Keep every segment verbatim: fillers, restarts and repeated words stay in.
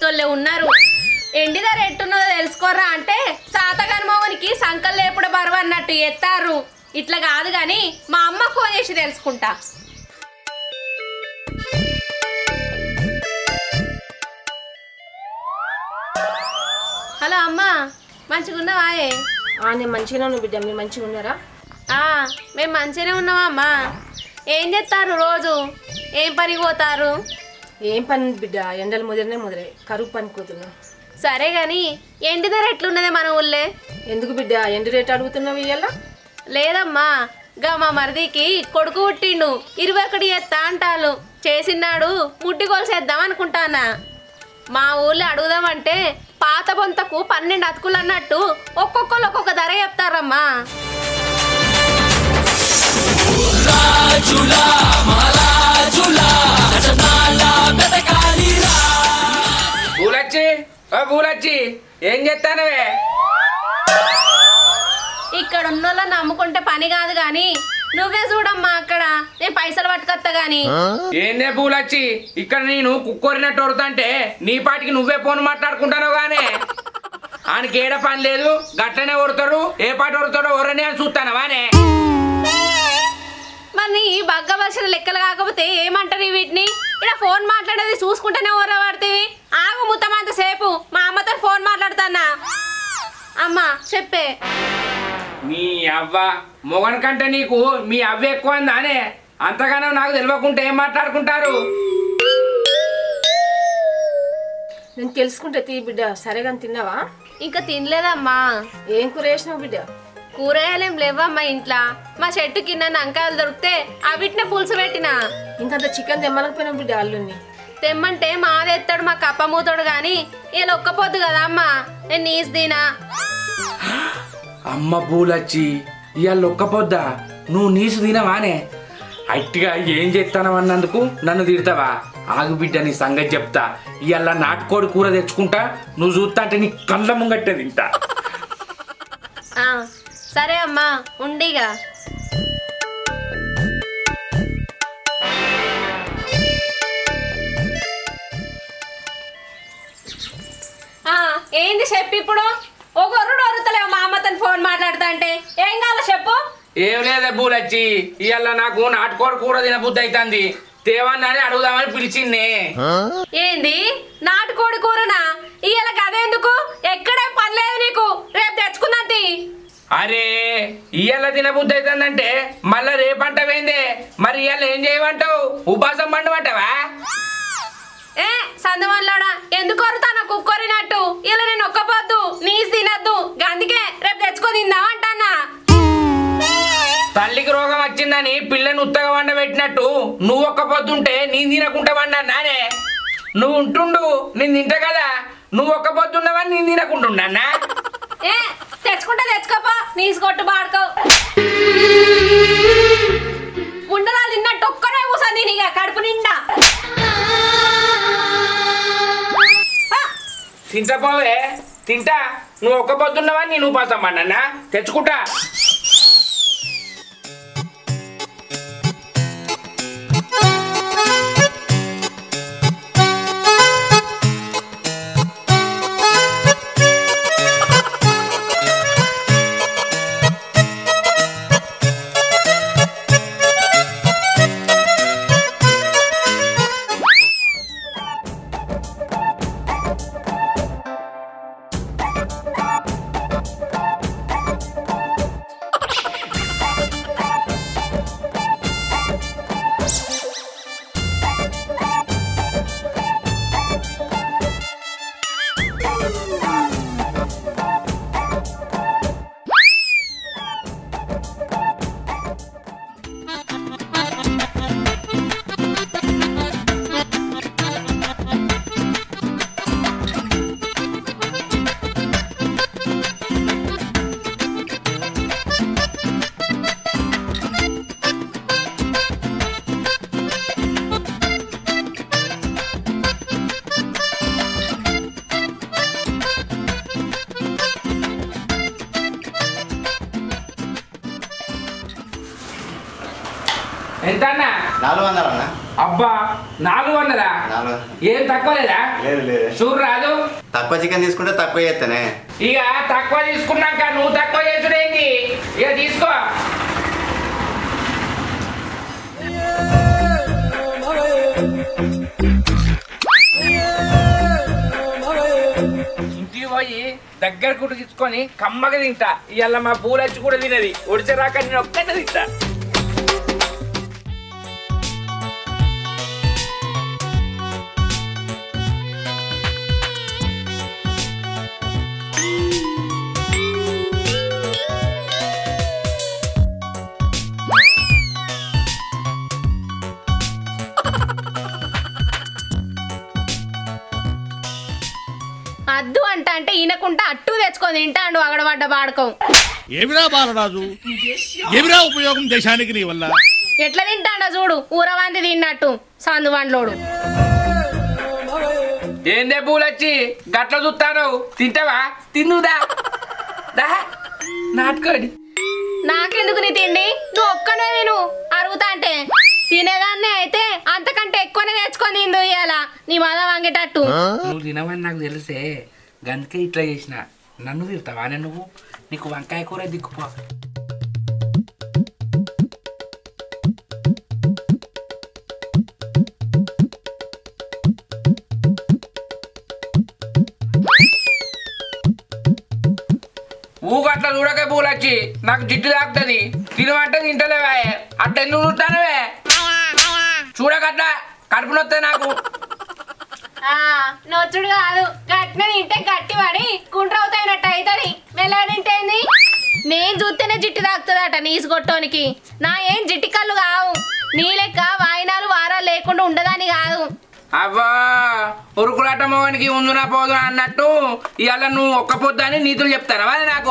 అంతోళ్ళే ఉన్నారు. ఎండిదారు ఎట్టున్నదో తెలుసుకోరా అంటే సాతగాని మోగనికి సంకల్ లేపుడు బరువు అన్నట్టు ఎత్తారు. ఇట్లా కాదు కానీ మా అమ్మ ఫోన్ చేసి తెలుసుకుంటా. హలో అమ్మా, మంచిగా ఉన్నావాయే? నేను మంచిగానే ఉన్నా బిడ్డ, మీరు మంచిగా ఉన్నారా? మేము మంచిగానే ఉన్నామా అమ్మా. ఏం చేస్తారు రోజు? ఏం పనికి పోతారు? ఏం పని బిడ్డ, ఎండలు ముదిరినే ముదిరే, కరువు పని కూతున్నాం. సరే గాని ఎండి ధర ఎట్లున్నదే మన ఊళ్ళే? ఎందుకు బిడ్డ ఎండి రేటు అడుగుతున్నావు ఇయ్యాల? లేదమ్మా, గా మా మరిదికి కొడుకు పుట్టిండు, ఇరవై ఒకటి ఎత్తా అంటారు. చేసినాడు ముడ్డి కొలిసేద్దాం అనుకుంటానా. మా ఊళ్ళో అడుగుదామంటే పాత బొంతకు పన్నెండు అతుకులు అన్నట్టు ఒక్కొక్కరు ఒక్కొక్క ధర చెప్తారమ్మా. ఏం చేస్తానవే? ఇక్కడ ఉన్నోళ్ళని నమ్ముకుంటే పని కాదు గాని నువ్వే చూడమ్మా, అక్కడ నేను పైసలు పట్టుకొత్తా గాని. ఏందే పూలచ్చి, ఇక్కడ నేను కుక్కొరినట్టు వరుతుంటే నీ పాటికి నువ్వే ఫోన్ మాట్లాడుకుంటాను గానే. ఆయనకి ఏడ పని లేదు, గట్లనే వరుతాడు. ఏ పాటి వరుతాడో వరని అని చూస్తానవానే. మరి బగ్గ వర్షాలు లెక్కలు కాకపోతే ఏమంటారు వీటిని? ఇక్కడ ఫోన్ మాట్లాడేది చూసుకుంటేనే ఊర పడుతుంది. ఆగు ముత్తమంత సేపు మా అమ్మతో ఫోన్ మాట్లాడుతానా. అమ్మా చెప్పే. నీ అవ్వ మొగన్ కంటే నీకు మీ అవ్వ ఎక్కువ అందానే. అంతగానో నాకు తెలియకుంటే ఏం మాట్లాడుకుంటారు? నేను తెలుసుకుంటే తీ బిడ్డ. సరేగా తిన్నావా? ఇంకా తినలేదమ్మా. ఏం కూర వేసినావు బిడ్డ? కూరగాయలేం లేవమ్మా ఇంట్లో. మా చెట్టు కింద వంకాయలు దొరికితే అవిటినే పులుసు పెట్టినా. ఇంకంత చికెన్ తెమ్మలకపోయినావు బిడ్డ అల్లుని. తెమ్మంటే మాదెత్తాడు మా కప్పమూతాడు గాని వీళ్ళు ఒక్కపోద్దు కదా అమ్మా. నేను నీసు తినా. అమ్మ పూలచ్చి, ఇవాళ ఒక్కపోద్దా? నువ్వు నీసు తినవానే? అట్టిగా ఏం చేస్తానవన్నందుకు నన్ను తిడతావా? ఆగు బిడ్డ, నీ సంగతి చెప్తా. ఇవాళ నాటుకోడి కూర తెచ్చుకుంటా, నువ్వు చూస్తా అంటే నీ కళ్ళ ముంగట్టే తింటా. సరే అమ్మా ఉండిగా. ఏంది చెప్పు ఇప్పుడు? ఒక ఒరుడు ఒరుతలేవు మా అమ్మతోని ఫోన్ మాట్లాడుతా అంటే. ఏం కావాలో చెప్పు. ఏం లేదే పూలచ్చి, ఇవాళ నాకు నాటుకోడి కూర తినబుద్ధి అవుతుంది. తేవన్నా అని అడుగుదామని పిలిచింది. ఏంది నాటుకోడి కూరనా? ఇవాళ కదేందుకు? ఎక్కడే పర్లేదు నీకు, రేపు తెచ్చుకుందంతి. అరే ఇవాళ తినబుద్ధి అవుతుందంటే మళ్ళా రేపంటవేందే? మరి ఇవాళ ఏం చేయమంటావు? ఉపాసం పండమంటావా? ఏ సందవల్లాడా, ఎందుకు కొరుతాను కుక్కొరినట్టు? ఇలా నేను ఒక్కపోద్దు, నీసు తినద్దు, అందుకే రేపు తెచ్చుకో తిందాం అంటానా. తల్లికి రోగం వచ్చిందని పిల్లని ఉత్తగా వండ పెట్టినట్టు నువ్వు ఒక్క పొద్దుంటే నేను తినకుండా వండా నానే. నువ్వు ఉంటుండు, నేను తింటా కదా. నువ్వు ఒక్క పొద్దున్నావని నేను తినకుంటున్నా. ఏ తెచ్చుకుంటా తెచ్చుకోపో, నీసు కొట్టు బాడుకో. ఉండరాలు తిన్నట్టు ఒక్కనే కూసంది నీగా కడుపు నిండా. తింటా పోవే, తింటా. నువ్వు ఒక్క పొద్దున్నావని నేను ఉపాసం పండన్నా. తెచ్చుకుంటా. ఎంత అన్నా? నాలుగు వందలు అన్నా. అబ్బా నాలుగు అన్నదా ఏం తక్కువ లేదా చూడు రాదు తక్కువ చికెన్ తీసుకుంటే తక్కువ చేస్తానే ఇక తక్కువ తీసుకున్నాక నువ్వు తక్కువ చేసుడేంది ఇక తీసుకో ఇంటికి పోయి దగ్గర కూడా తీసుకొని కమ్మగా తింటా ఇవాళ మా పూలచ్చి కూడా తినది ఒడిచరాక నేను ఒక్కటే తింటా అద్దు అంట అంటే ఈనకుంటా అట్టు తెచ్చుకొని తింటాండు అగడబడ్డ బాడకం ఏమిరా బాలరాజు ఏమిరా ఉపయోగం దేశానికి నీ వల్ల ఎట్లా తింటాడో చూడు ఊరవాంది తిన్నట్టు సందు వండ్లోడు ఏందే పూలొచ్చి గట్ల చూస్తాను తింటావా తిందుదా దా నాటుకోడి నాకెందుకు నీ తిండి నువ్వు ఒక్కనే విను అరుగుతా అంటే తినేదాన్నే అయితే అంతకంటే ఎక్కువనే తెచ్చుకొని తిందు ఇయ్యాల నీ మద వంగేటట్టు నువ్వు తినవని నాకు తెలిసే గందుకే ఇట్లా చేసిన నన్ను తిడతావానే నువ్వు నీకు వంకాయ కూర దిక్కుపో ఊగట్లా చూడకే పూలొచ్చి నాకు జిట్టు తాకుతుంది తినమంటే తింటలేవా అట్లా ఎందుకు చూస్తానవే చూడకట్లా కడుపు నొత్తే నాకు నొచ్చుడు కాదు గట్టిన తింటే గట్టి పడి గుండ్రవుతాయినట్టు అవుతుంది మెల్ల తింటేంది నేను చూస్తేనే జిట్టు తాకుతుందట నీసు కొట్టోనికి నా ఏం జిట్టి కళ్ళు కావు నీ లెక్క వాయినాలు వారాలు లేకుండా ఉండదని కాదు అవ్వా ఉరుకులాట మోహన్కి ఉందునా పోదునా అన్నట్టు ఇవాళ నువ్వు ఒక్క పొద్దని నీతులు చెప్తారా మరి నాకు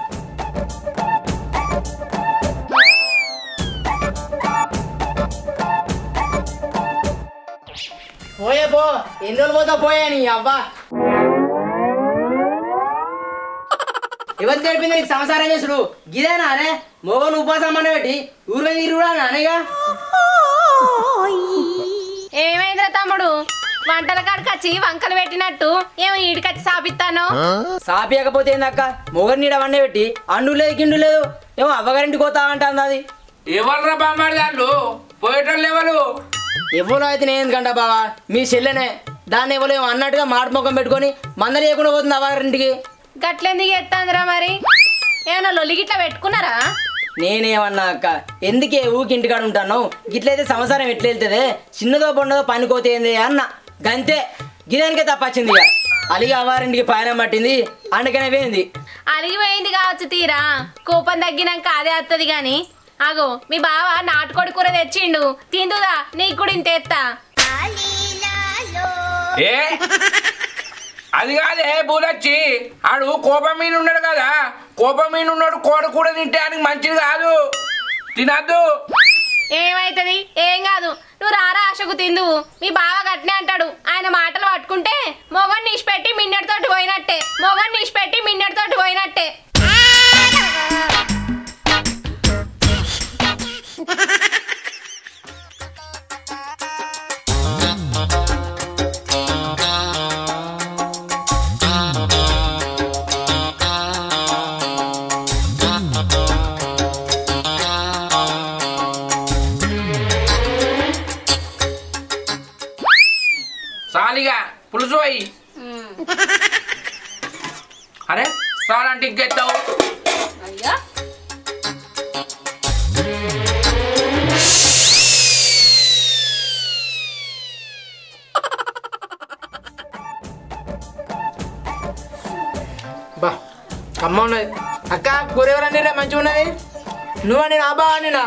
పోయే పో ఎన్ని రోజులు పోతా పోయా నీ అవ్వా ఎవరు తెలిపింది నీకు సంసారం చేసుడు గిదేనా అనే మోగను ఉపాసం అన్న పెట్టి ఊరు తిరుగుడా నానేగా ఏమైందిరా తమ్ముడు వంటల కాడికి వచ్చి వంకలు పెట్టినట్టు ఏమో ఈడికచ్చి సాపిస్తాను సాపియకపోతే ఏందక్క మొగరు నీడ వండే పెట్టి అండు లేదు గిండు లేదు ఏమో అవ్వగారింటికి పోతా అంటుంది అది ఎవర్రా బామ్మాడి దాళ్ళు పోయేటోళ్ళు ఎవరు ఎవరో అయితే నేను ఎందుకంటా బావా మీ చెల్లెనే దాన్ని ఎవరో ఏమో అన్నట్టుగా మాట ముఖం పెట్టుకొని మంద లేకుండా పోతుంది అవ్వగారింటికి గట్లెందుకు ఎత్తాందిరా మరి ఏమన్నా లొల్లిగిట్లా పెట్టుకున్నారా నేనేమన్నా అక్క ఎందుకే ఊకి ఇంటికాడ ఉంటాను గిట్లయితే సంసారం ఎట్లా వెళ్తుంది చిన్నదో పొన్నదో పనికోతే ఏంది అన్న గంతే గిదానికే తప్పచ్చింది ఇక అలిగి అవ్వారింటికి పయనం పట్టింది అందుకనే పోయింది అలిగిపోయింది కావచ్చు తీరా కోపం తగ్గినాక అదే వస్తుంది గాని అగో మీ బావ నాటుకోడి కూర తెచ్చిండు తిందుదా నీకు కూడా ఇంత ఎత్తా ఏ అది కాదే పూలొచ్చి ఆడు కోపం మీద ఉన్నాడు కదా కోపం మీద ఉన్నాడు కోడి కూడా తింటే ఆయనకి మంచిది కాదు తినద్దు ఏమైతుంది ఏం కాదు నువ్వు రారా ఆశకు తిందువు మీ బావ గట్నే అంటాడు ఆయన మాటలు పట్టుకుంటే మొగన్ నిష్పెట్టి మిన్నెడితోటి పోయినట్టే మొగన్ నిష్పెట్టి మిన్నెడితోటి పోయినట్టే సాలిగా పులుసు అయ్యి అరే సాలంటే ఇంకెత్తావు అయ్యా బా అమ్మ ఉన్నది అక్క కూర ఎవరన్నీ మంచిగా ఉన్నది నువ్వని నా బా అని నా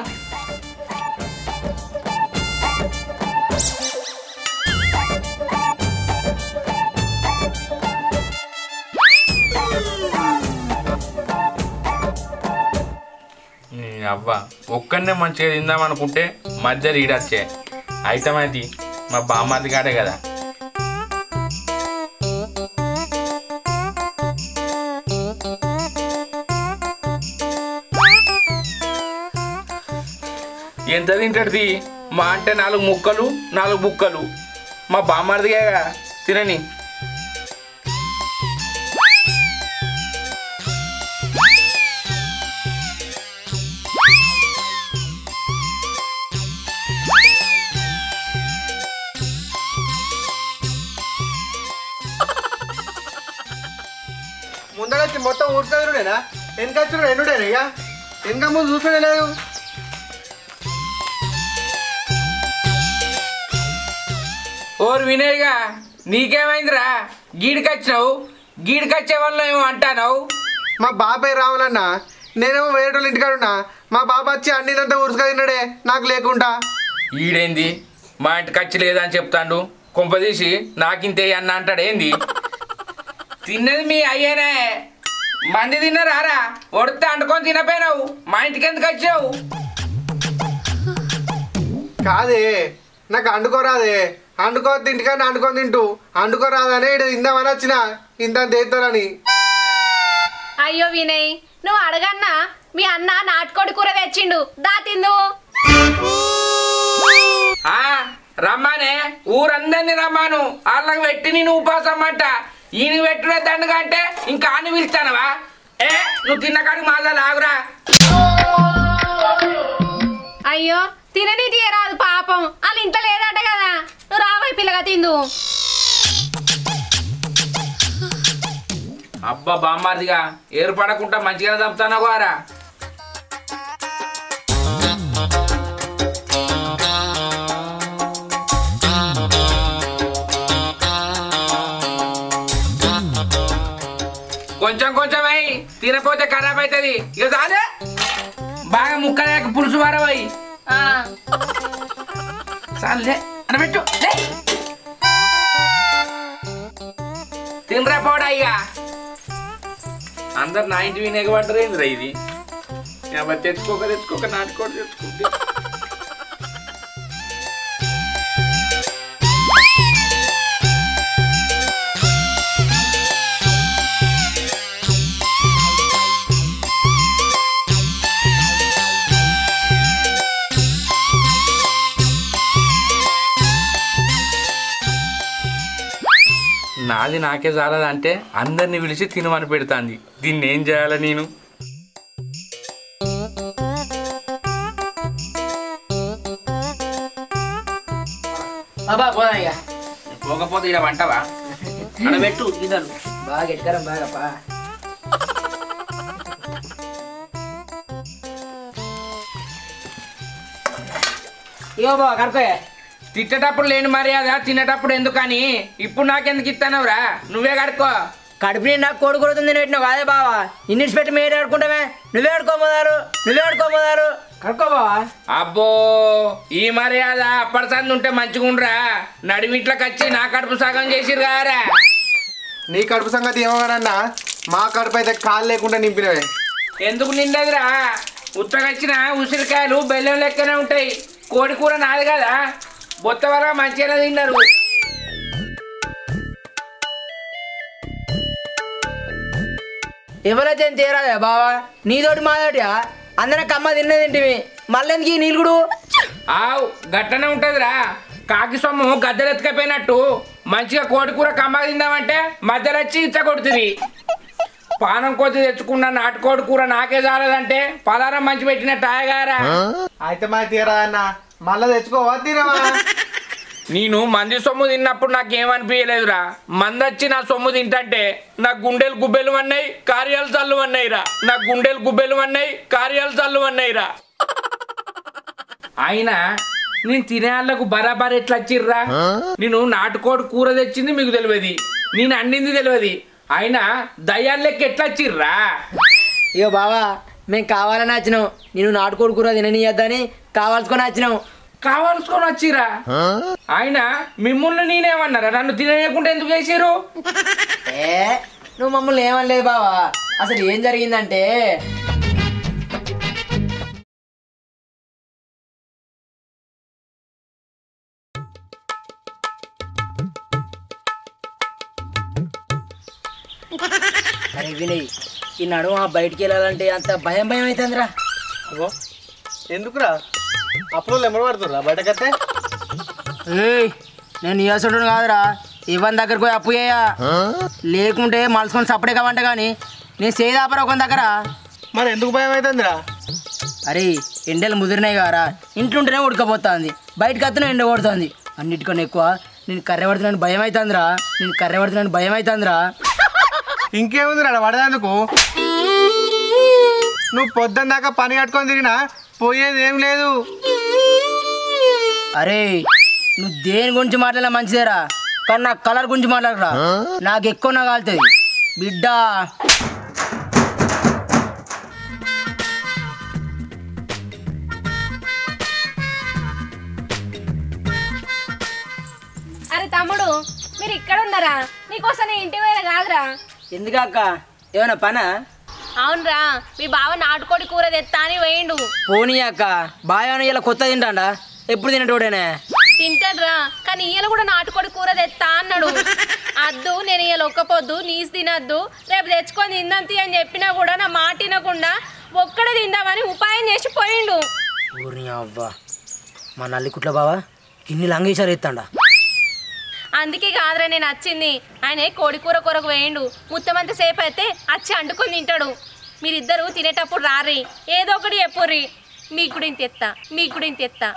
అవ్వ ఒక్కడనే మంచిగా తిందాం అనుకుంటే మధ్య ఈడొచ్చే ఐటమ్ అది మా బామ్మది కాడే కదా ఎంత తింటాడు మా అంటే నాలుగు ముక్కలు నాలుగు బుక్కలు మా బామ్మర్దిగా తినని. ముందరొచ్చి మొత్తం ఊరుకదురుడేనా వెనకొచ్చుడు రెండుడేనా ఇక వెనక ముందు చూసుడే లేదు. ఓరు వినయ్గా నీకేమైందిరా? గీడికొచ్చినావు, గీడికొచ్చే వల్ల ఏమో అంటావు. మా బాబాయ్ రావాలన్నా నేనేమో వేరే వాళ్ళ ఇంటికాడున్నా. మా బాబా వచ్చి అన్నిదంతా ఊరుసుగా తిన్నాడే నాకు లేకుండా. ఈడేంది మా ఇంటికి వచ్చి లేదని చెప్తాడు, కొంపదీసి నాకింతే అన్న అంటాడు. ఏంది తిన్నది మీ అయ్యేనే, మంది తిన్నారా? వడితే అంటుకొని తినపోయినావు, మా ఇంటికి ఎందుకు వచ్చావు? కాదే నాకు అండుకోరాదే, అండుకో ఇంటికాడ అండుకొని తింటూ అండుకోరాదనే ఇడు ఇందామని వచ్చిన ఇంత తీస్తారని. అయ్యో వినయ్, నువ్వు అడగన్నా మీ అన్న నాటుకోడి కూర తెచ్చిండు, దా తిందు. ఆ రమ్మానే, ఊరందరినీ రమ్మాను, వాళ్ళకి పెట్టి నేను ఉపాసం అంట. ఈయన పెట్టుడే దండగా అంటే ఇంకా అని పిలుస్తానవా? ఏ నువ్వు తిన్న కాడికి మాదా లాగురా. అయ్యో తినని తీయరాదు పాపం, వాళ్ళ ఇంట్లో లేదట కదా. నువ్వు రావాయి పిల్లగా తిందు. అబ్బా బామ్మార్దిగా ఏర్పడకుండా మంచిగా తప్పుతానవు గారా. కొంచెం కొంచెం అయి తినపోతే ఖరాబ్ అవుతుంది. ఇక చాలే, బాగా ముక్కలేక పులుసు వారవయి చాలే అనబెట్టు. తినరా పోడా. ఇక అందరు నా ఇంటి వినేగబడ్డరు ఏందిరా ఇది? ఎవరు తెచ్చుకోక తెచ్చుకోక నాటుకోడు తెచ్చుకుంటే. నాది నాకే చాలదంటే అందరిని పిలిచి తినమని పెడతాంది. దీన్ని ఏం చేయాలి నేను? అబ్బా పోదా ఇక పోకపోతే ఇలా వంటవా? అడబెట్టు తినరు. బాగా ఎట్టుకరం బాగా పా. ఇగో బావ కడుకోయా. తిట్టేటప్పుడు లేని మర్యాద తినేటప్పుడు ఎందుకని ఇప్పుడు నాకెందుకు ఇస్తానవురా? నువ్వే కడుకో. కడుపు నిండా కోడి కూరతుంది పెట్టినావు కాదే బావా. ఇన్నిటి పెట్టి మీరు ఆడుకుంటామే. నువ్వే ఆడుకోమోదారు, నువ్వే ఆడుకోమోదారు. కడుకో బావా. అబ్బో ఈ మర్యాద అప్పటిసంది ఉంటే మంచిగా ఉండరా? నడిమిట్లోకి వచ్చి నా కడుపు సగం చేసిరు కారా. నీ కడుపు సంగతి ఏమో కానన్నా మా కడుపు అయితే కాలు లేకుండా నింపినవే. ఎందుకు నిండదురా? ఉత్తగచ్చిన ఉసిరికాయలు బెల్లం లెక్కనే ఉంటాయి. కోడి కూర నాది కదా, బొత్త వరకు మంచిగానే తిన్నారు. ఎవరైతే తీరాదా బావా? నీతోటి మాతోటియా? అందరం కమ్మ తిన్నదేంటివి, మళ్ళెందుకు ఈ నీళ్ళు కూడా? ఆవు గట్టనే ఉంటుందిరా. కాకి సొమ్ము గద్దెలు ఎత్తుకపోయినట్టు మంచిగా కోడి కూర కమ్మ తిందామంటే మధ్యలో వచ్చి ఇచ్చ కొడుతుంది. పానం కొద్ది తెచ్చుకున్న నాటుకోడి కూర నాకే చాలదంటే పలారం మంచి పెట్టిన టాయగారా. అయితే మా తీరాదన్నా మళ్ళా తెచ్చుకోవా తినవా? నేను మంది సొమ్ము తిన్నప్పుడు నాకేమనిపించలేదురా. మంది వచ్చి నా సొమ్ము తింటంటే నా గుండెలు గుబ్బెలు అన్నాయి, కార్యాలు చల్లు అన్నాయిరా. నా గుండెలు గుబ్బెలు అన్నాయి, కార్యాలు చల్లు అన్నాయిరా. అయినా నేను తినే వాళ్ళకు బరాబర్ ఎట్లా వచ్చిర్రా? నేను నాటుకోడి కూర తెచ్చింది మీకు తెలియదు, నేను అండింది తెలియదు. అయినా దయ్యాల లెక్క ఎట్లా వచ్చిర్రా? ఇగో బావా మేము కావాలని వచ్చినాం. నేను నాటుకోడి కూర తిననీయద్దని కావాల్సుకొని వచ్చినాం. కావాల్సుకొని వచ్చిరా? అయినా మిమ్మల్ని నేనేమన్నారా? నన్ను తినలేకుండా ఎందుకు చేసిరు? ఏ నువ్వు మమ్మల్ని ఏమనలేదు బావా. అసలు ఏం జరిగిందంటే అరే వినయ్, ఈ నడుమ బయటికి వెళ్ళాలంటే అంత భయం భయం అవుతుందిరా. ఎందుకురా? అప్పుడు ఎమ్మడి పడుతురా బయటకైతే ఏయ్ నేను ఇవ్వాల్సి కాదురా ఇవ్వని దగ్గరకు పోయి అప్పు చేయ లేకుంటే మలుసుకొని సపడే కావంట కానీ నేను సేదాపర ఒక దగ్గర. మరి ఎందుకు భయం అవుతుందిరా? అరే ఎండలు ముదిరినాయి కారా, ఇంట్లుంటేనే ఉడకపోతుంది, బయటకు వస్తేనే ఎండ కొడుతుంది. అన్నిటికన్నా ఎక్కువ నేను కర్రె పడుతున్నాను భయం అవుతుందిరా, నేను కర్రె పడుతున్నాను భయం అవుతుందిరా. ఇంకేముందిరా పడేందుకు? నువ్వు పొద్దున్న దాకా పని కట్టుకొని తిరిగినా పోయేది ఏం లేదు. అరే నువ్వు దేని గురించి మాట్లాడినా మంచిదేరా, కానీ నాకు కలర్ గురించి మాట్లాడరా, నాకు ఎక్కువ నాకు కాలుతుంది బిడ్డ. అరే తమ్ముడు మీరు ఇక్కడ ఉన్నారా? నీకోసం నేను ఇంటి వేరే కాదురా. ఎందుకక్క ఏమైనా పనా? అవునరా, మీ బావ నాటుకోడి కూర తెత్తా అని వేయండు. పోనీ అక్క బాగా ఇలా కొత్త తింటాడా, ఎప్పుడు తినటోడేనే తింటాడ్రా, కానీ ఇయ్యలు కూడా నాటుకోడి కూర తెత్తా అన్నాడు. అద్దు నేను ఇయ్యలు ఒక్కపోద్దు నీసు తినద్దు, రేపు తెచ్చుకొని తిందంతి అని చెప్పినా కూడా నా మాట తినకుండా ఒక్కడే తిందామని ఉపాయం చేసి పోయిండు. ఊరిని అవ్వా మా నల్లికుట్ల బావా ఇన్ని లంగేశారు ఎత్తాడా. అందుకే కాదురా నేను వచ్చింది, ఆయన కోడి కూర కొరకు వేయండు. ముత్తమంత సేపు అయితే వచ్చి అండుకొని తింటాడు. మీరిద్దరు తినేటప్పుడు రారి, ఏదో ఒకటి చెప్పుర్రి, మీకు కూడా ఇంత ఎత్తా, మీకు కూడా ఇంత ఎత్తా.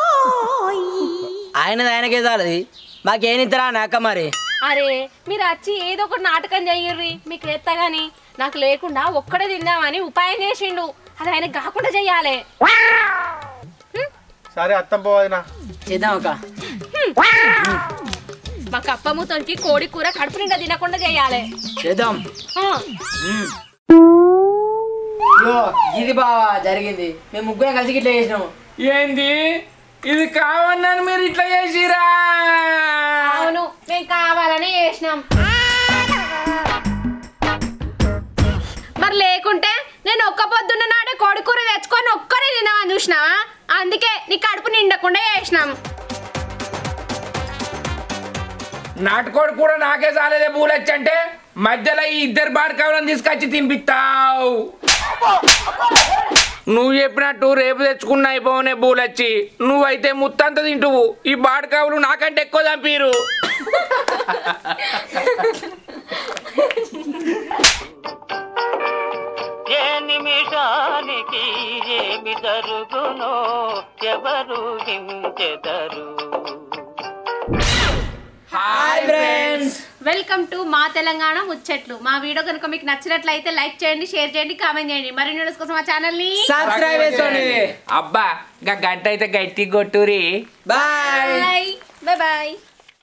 ఆయనది ఆయనకే చాలది, మాకేనిద్దరా నాక మరి. అరే మీరు వచ్చి ఏదో ఒకటి నాటకం చెయ్యర్రి, మీకు ఎత్తా గాని నాకు లేకుండా ఒక్కడే తిందామని ఉపాయం చేసిండు. అది ఆయన కాకుండా చెయ్యాలి. సరే అత్తం పోవదినా చేద్దాం అక్క. మా కప్పముతోనికి కోడి కూర కడుపు నిండా తినకుండా చెయ్యాలి. చేద్దాం. ఆ. ఇది బావా జరిగింది, మేము ముగ్గురం కలిసి ఇట్లా చేసినాము. ఏంది ఇది కావన్నాను మీరు ఇట్లా చేసిరా? అవును మేము కావాలని చేసినాం. మరి లేకుంటే నేను ఒక్క పొద్దున్న నాడే కోడి కూర తెచ్చుకొని ఒక్కరే తిందామని చూసినావా? అందుకే నీ కడుపు నిండకుండా చేసినాం. నాటుకోడి కూడా నాకే చాలేదే పూలొచ్చంటే మధ్యలో ఈ ఇద్దరు బాడకావులను తీసుకొచ్చి తినిపిస్తావు. నువ్వు చెప్పినట్టు రేపు తెచ్చుకున్న అయిపోనే పూలొచ్చి, నువ్వైతే ముత్తంత తింటువు, ఈ బాడకావులు నాకంటే ఎక్కువ చంపీరు. ఏ నిమిషానికి ఏమి జరుగునో ఎవరు హించెదరు. హాయ్ ఫ్రెండ్స్, వెల్కమ్ టు మా తెలంగాణ ముచ్చట్లు. మా వీడియో కనుక మీకు నచ్చినట్లయితే లైక్ చేయండి, షేర్ చేయండి, కామెంట్ చేయండి. మరిన్ని వీడియోస్ కోసం మా ఛానల్ ని సబ్స్క్రైబ్ చేసుకోండి. అబ్బా గంట అయితే గట్టి కొట్టురి. Bye bye bye.